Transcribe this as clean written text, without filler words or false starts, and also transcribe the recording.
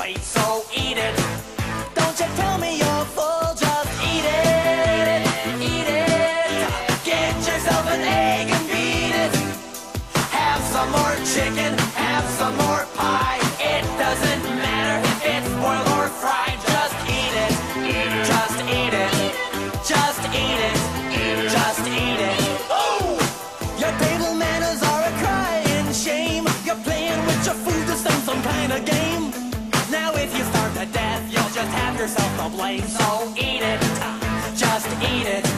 plate, so eat it. Don't you tell me you're full, just eat it. Eat it. Get yourself an egg and beat it. Have some more chicken, have some more pie. It doesn't matter if it's boiled or fried. Just eat it. Just eat it. Just eat it. Just eat it. Oh! Your table manners are a crying shame. You're playing with your food to some kind of game. Now if you starve to death, you'll just have yourself to blame. So eat it. Just eat it.